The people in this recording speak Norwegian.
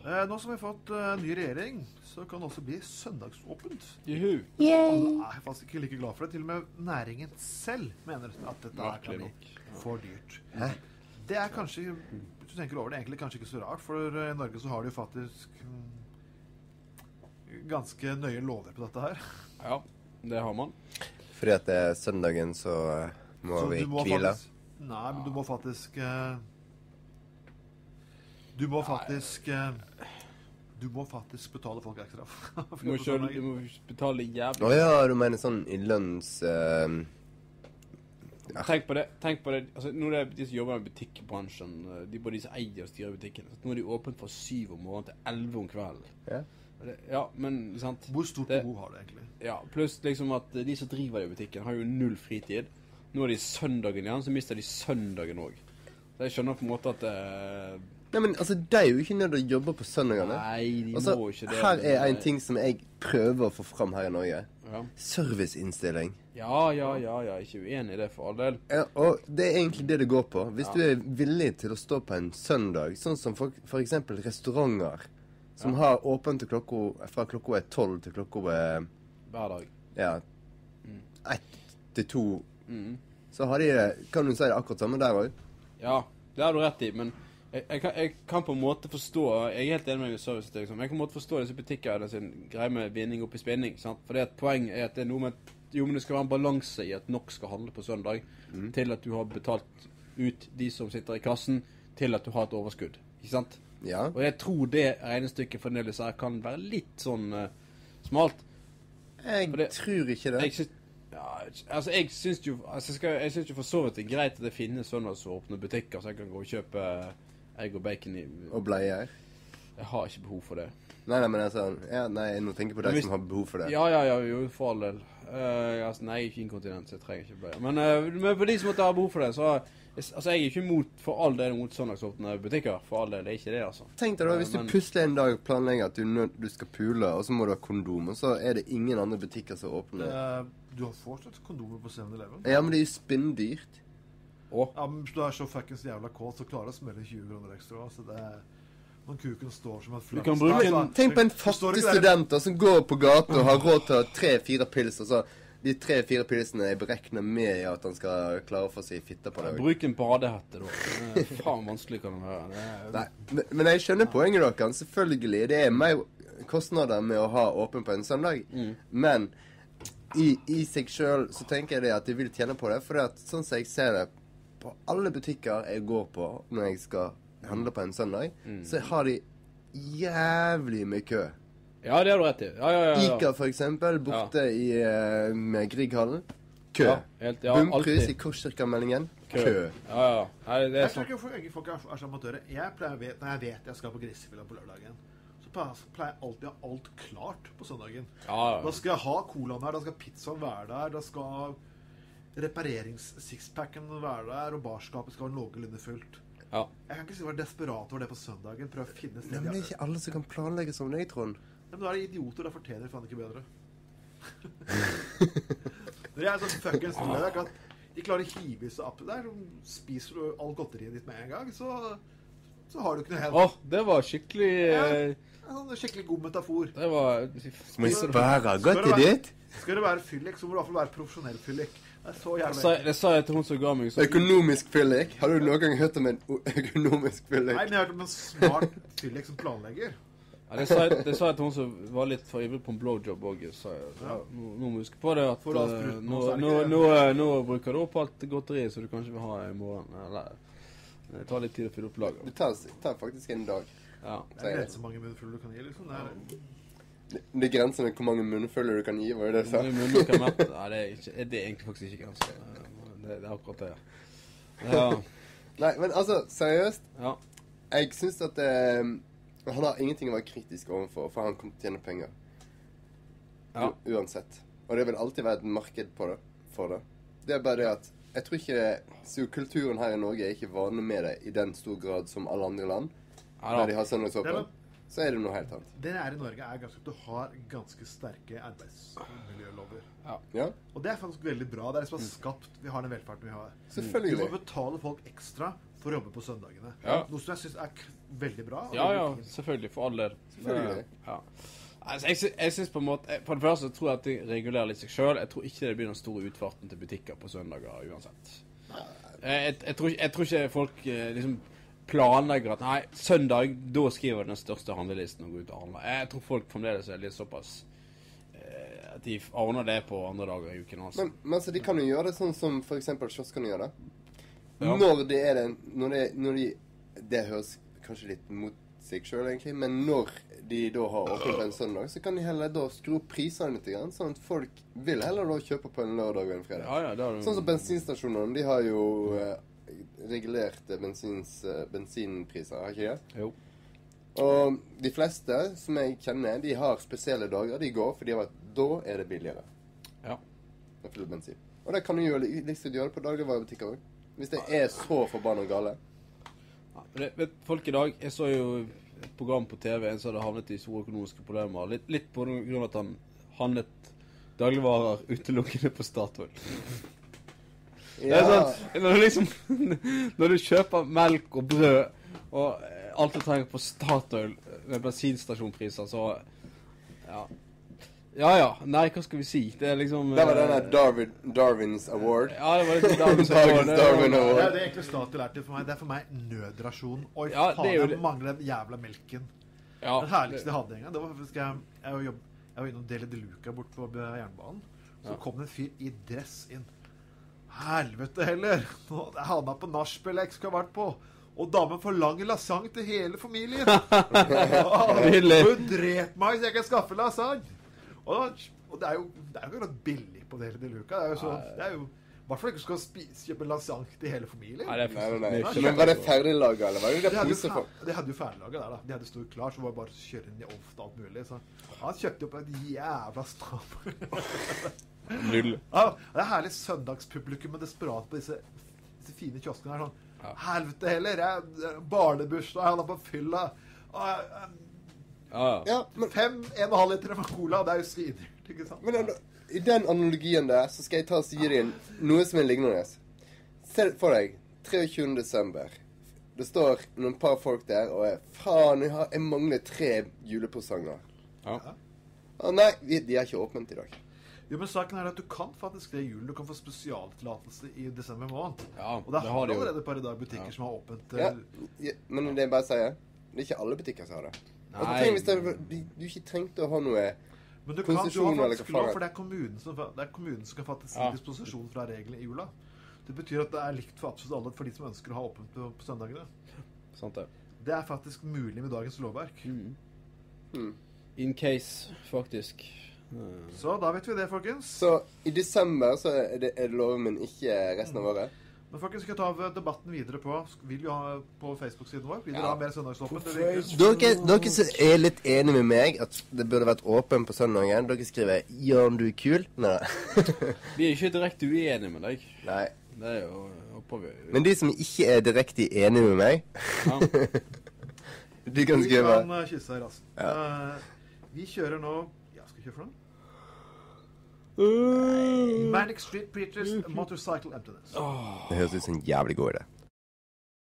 Nå som vi har fått ny regjering, så kan det også bli søndagsåpent. Juhu. Alle er faktisk ikke like glad for det. Til og med næringen selv mener at dette kan bli for dyrt. Hæ? Det er kanskje, hvis du tenker over det, egentlig kanskje ikke så rart, for i Norge så har de jo faktisk ganske nøye lover på dette her. Ja, det har man. Fordi at det er søndagen, så må vi hvile. Nei, men du må faktisk Du må faktisk betale folk ekstra. Du må betale jævlig. Åja, du mener sånn i lønns... Tenk på det. Altså, nå er det de som jobber i butikkbransjen, både de som eier og styrer butikken. Nå er de åpent fra 7 om morgenen til 11 om kvelden. Ja. Ja, men sant. Hvor stort behov har det egentlig? Ja, pluss liksom at de som driver i butikken har jo 0 fritid. Nå er de søndagen igjen, så mister de søndagen også. Så jeg skjønner på en måte at... Nei, men altså, de er jo ikke nødt til å jobbe på søndagene. Nei, de altså, må ikke det. Her er en ting som jeg prøver å få frem her i Norge. Ja. Serviceinnstilling. Ja, ikke uenig i det for all del. Ja, og det er egentlig det går på. Hvis du er villig til å stå på en søndag, sånn som for eksempel restauranter, som har åpent til fra klokka er 12 til klokka er... Hver dag. Ja, 1 til 2. Så har de det, kan du si det akkurat samme der også? Ja, det har du rett i, men jeg kan på en måte forstå, jeg er helt enig med service, liksom. Jeg kan på en måte forstå disse butikker, sin greie med vinning opp i spinning, sant? For det poenget er at det er noe med, men det skal være en balanse i at nok skal handle på søndag, til at du har betalt ut de som sitter i kassen, til at du har et overskudd, ikke sant? Ja. Og jeg tror det regnestykket for en del her kan være litt sånn smalt. Jeg tror ikke det. Jeg synes jo for så vidt det er greit at det finnes søndagsåpne butikker, så jeg kan gå og kjøpe egg og bacon i... Og bleier. Jeg har ikke behov for det. Nei, men altså, nå tenker jeg på deg som har behov for det. Ja, jo, for all del. Nei, jeg er ikke inkontinent, så jeg trenger ikke bleier. Men for de som måtte ha behov for det, så... Altså, jeg er ikke for all del mot søndagsåpne butikker. For all del, det er ikke det, altså. Tenk deg da, hvis du plutselig en dag planlegger at du skal pule, og så må du ha kondom, og så er det ingen andre butikker som åpner. Du har fortsatt kondomer på 7-Eleven? Ja, men det er jo spinndyrt. Ja, men hvis du er så fuckings jævla kåt, så klarer du å smelle 20 kroner ekstra, så det er... Når kuken står som en flaks. Tenk på en fattig student som går på gata og har råd til 3-4 pils, og så... De 3-4 pilsene er beregnet med at han skal klare å få seg fitta på det. Bruk en badehette, da. Faen vanskelig kan det være. Nei, men jeg skjønner poenget dere. Selvfølgelig, det er mer kostnader med å ha åpen på en søndag. Men i seg selv så tenker jeg det at de vil tjene på det. For at, sånn som jeg ser det, på alle butikker jeg går på når jeg skal handle på en søndag, så har de jævlig mye kø. Ja, det har du rett i. Ja. Ica for eksempel, borte med Grieghallen. Kø. Bumpris i Korskirka-meldingen. Kø. Ja. Nei, det jeg tror ikke folk er så amatører. Når jeg vet jeg skal på Grissefylla på lørdagen, så pleier jeg alltid å ha alt klart på søndagen. Ja. Da skal jeg ha colaen her, da skal pizzaen være der, da skal reparerings-sixpacken være der, og barskapet skal være noenlunde fullt. Ja. Jeg kan ikke si være desperat over det på søndagen. Prøv å finne sted. Men det er ikke alle som kan planlegge som deg, Trond. Men da er det idioter, da fortjener faen ikke bedre. Når jeg er sånn fuckings løk at de klarer å hive seg opp der, spiser du all godteriet ditt med en gang, så har du ikke noe helt. Det var skikkelig... en skikkelig god metafor. Det var... Spiser du bare godteriet ditt? Skal du være fyllik, så må du i hvert fall være profesjonell fyllik. Det er så jævlig. Det sa jeg til hun som ga meg. Økonomisk fyllik? Har du noen gang hørt om en økonomisk fyllik? Nei, men jeg har hørt om en smart fyllik som planlegger. Ja, det sa jeg til hun som var litt for ivrig på en blowjob også. Nå må du huske på det at nå bruker du opp alt godteriet så du kanskje vil ha i morgen. Eller, det tar litt tid å fylle opp lager. Det tar faktisk en dag. Ja. Det er rett så mange munnfuller du kan gi, liksom. Det er grensen med hvor mange munnfuller du kan gi, var det det sa? Nei, det er egentlig faktisk ikke grensen. Det er akkurat det, ja. Nei, men altså, seriøst. Ja. Jeg synes at han har ingenting å være kritisk overfor, for han kommer til å tjene penger. Ja. Uansett. Og det vil alltid være et marked for det. Det er bare det at jeg tror ikke så kulturen her i Norge er ikke vane med det i den stor grad som alle andre land. Der de har søndagsåpen. så er det noe helt annet. Det i Norge ganske at du har ganske sterke arbeidsmiljølover. Ja. Og det faktisk veldig bra. Det som har skapt vi har den velferden vi har. Selvfølgelig. Du må betale folk ekstra for å jobbe på søndagene. Ja. Noe som jeg synes veldig bra. Ja, selvfølgelig, for alle. Selvfølgelig. Ja. Altså, jeg synes på en måte, for det første tror jeg at det regulerer litt seg selv. Jeg tror ikke det blir noen store utfarten til butikker på søndager uansett. Jeg tror ikke folk liksom planlegger at, nei, søndag, da skriver den største handlelisten og går ut og handler. Jeg tror folk fremdeles er litt såpass at de ordner det på andre dager i uken. Altså. Men altså, de kan jo gjøre det sånn som for eksempel kioskene gjør det. Ja. Når det høres kanskje litt mot seg selv egentlig, men når de da har åpnet på en søndag, så kan de heller da skru opp prisene litt, sånn at folk vil heller da kjøpe på en lørdag og en fredag. Ja, det Sånn som bensinstasjonene, de har jo regulerte bensinpriser, har ikke det? Jo. Og de fleste som jeg kjenner, de har spesielle dager, de går, fordi da er det billigere. Ja. Å fylle bensin. Og det kan du gjøre det på dagligvarebutikker også. Hvis det er så forbannet gale. Ja, vet folk i dag, jeg så jo et program på TV, en som hadde havnet i store økonomiske problemer, litt på grunn av at han handlet dagligvarer utelukkende på Statoil. Det er sånn, når du kjøper melk og brød, og alt du trenger på Statoil med bensinstasjonpriser, så nei, hva skal vi si? Det er liksom... Det var denne Darwin's Award. Ja, det var litt Darwin's Award. Darwin Award. Det det egentlig Statoil til for meg. Det for meg nødrasjon. Oi, faen, jeg mangler den jævla melken. Ja, den herligste jeg hadde en gang, det var faktisk jeg var innom Deli de Luca bort på jernbanen. Så kom det en fyr i dress inn. Helvete heller! Jeg hadde meg på nachspiel jeg ikke skulle ha vært på. Og damen forlanger lasagne til hele familien. Hun dreper meg hvis jeg kan skaffe lasagne. Og det er jo ikke noe billig på Deli de Luca. Det er jo i hvert fall ikke skal kjøpe lasagne til hele familien. Nei. Men var det ferdiglaget, eller var det pose for? Det hadde jo ferdiglaget der, da. De hadde stått klar, så var det bare å kjøre inn i ovn og alt mulig. Så han kjøpte opp et jævla stab. Null. Ja, det er herlig søndagspublikum med desperat på disse fine kioskene her. Sånn, helvete heller, barnebursdag, jeg holder på fylla. Men 5,5 liter med cola, det er jo svindyrt, ikke sant? Men i den analogien der, så skal jeg ta og si deg noe som er lignende. Se for deg, 23. desember. Det står noen par folk der, og faen, jeg mangler 3 julepresanger. Ja. Nei, de er ikke åpnet i dag. Jo, men saken er at du kan faktisk det julen. Du kan få spesialtillatelse i desember måned. Ja, og det har allerede par i dag butikker som har åpent. Men det er bare å si, det er ikke alle butikker som har det. Og tenk hvis du ikke trengte å ha noe men du kan jo faktisk lov, for det er kommunen som kan fatte sin disposisjon fra reglene i jula. Det betyr at det er likt for absolutt alle for de som ønsker å ha åpent på søndagene. Sant det. Det er faktisk mulig med dagens lovverk. In case, faktisk. Så da vet vi det, folkens. Så i desember så er det lov, men ikke resten av året. Men folkens, skal ta debatten videre på Facebook-siden vår. Vil dere ha mer søndagsåpent? Dere som er litt enige med meg at det burde vært åpen på søndagen, dere skriver «Jørn, du er kul?» Nei. Vi er ikke direkte uenige med deg. Nei. Det er jo, håper vi. Men de som ikke er direkte enige med meg, de kan skrive. Vi kan kysse her, altså. Vi kjører nå... Skal vi kjøre for noe? Manic Street Preachers Motorcycle Emptiness. Det høres ut som en jævlig god idé.